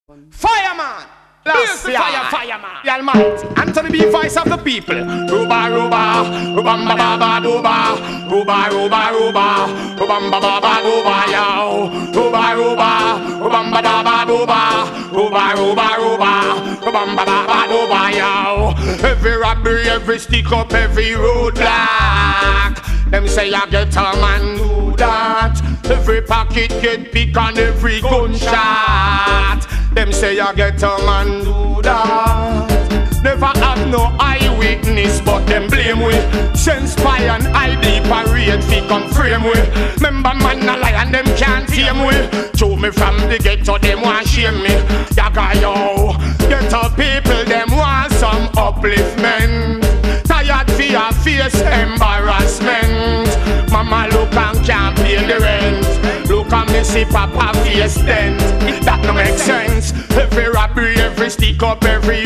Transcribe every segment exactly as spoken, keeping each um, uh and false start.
Fireman! Last fire, fireman! The Almighty, Anthony B. Voice of the people. Ruba, ruba, rubamba, baba, ruba, ruba, ruba, ruba, rubamba, baba, ruba, yo. Ruba, ruba, rubamba, baba, ruba, ruba, ruba, ruba, rubamba, baba, ruba, yo. Every robbery, every stick up, every roadblock. Them say I get a man do that. Every pocket get pick and every gunshot. Them say I get a man do that. Never have no eyewitness, but them blame we. Send spy and I D parade fi come frame we. Remember man a lie and them can't tame we. Show me from the ghetto, them want shame me. Yaga yo, ghetto people, them want some upliftment. Tired for your face embarrassment. Mama look and can't pay the rent. Look and me see papa face dent. That no make sense. Every robbery, every stick up, every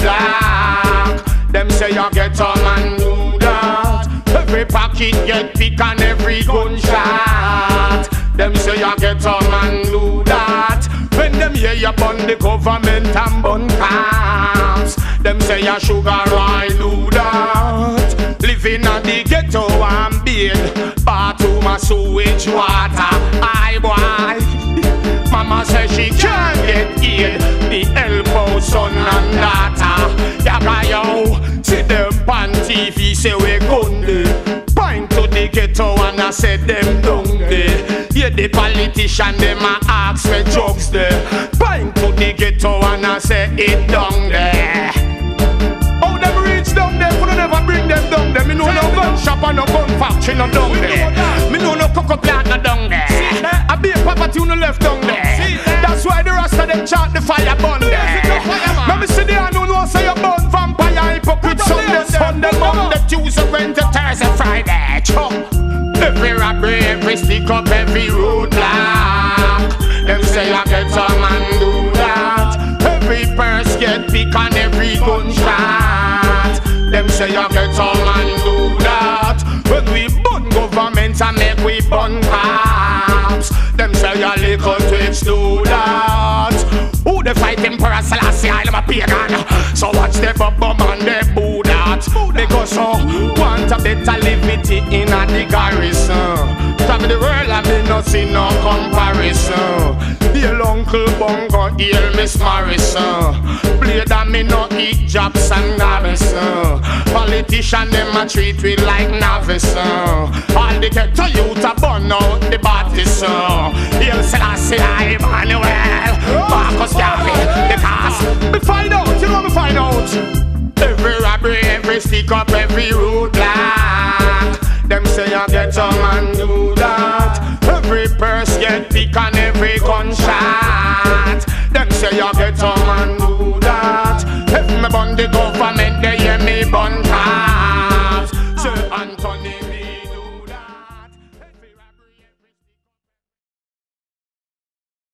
roadblock. Them say you get a man do that. Every pocket get pick and every gunshot. Them say you get a man do that. When them hear you bun the government and bun camps. Them say you sugar I do that. Living at the ghetto and bathe. Bathroom and sewage water. I boy. Mama says she can't get aid. The elbow son and daughter. Yaga yo. See them pan T V say we gunde. Point to the ghetto and I said them down there. Yeah, the politician them a ask for drugs there. Point to the ghetto and I say it down there. How them reach down there? Could never bring them down there. Me know no gun shop and no gun factory no down there. Me know no cocoa plant no down there. I be a property no left down there. That's why the rest of them chant the fire burn there. Let me see the hand who know say you burn vampire hypocrite Sunday, Sunday, Monday, Tuesday, Wednesday, Thursday, Friday. Chop. Every robbery, every stick up, every roadblock. Them say I get a man do that. Every purse get pick and every gunshot. Them say I get a man do that. When we bun government and make we bun cops. Them say a little twitch do that. Who they fight Emperor Selassie? I'm a pagan. So watch the bum and they boo that. Because so want a better liberty in a the garrison. Travel the world and me not see no comparison. Dear Uncle Bongo, dear Miss Morrison. Play that me no eat jobs and Garrison. Politician them a treat we like novice. All the ghetto youth a burn out the Baptist. Hail Selassie, Emmanuel, Marcus Garvey.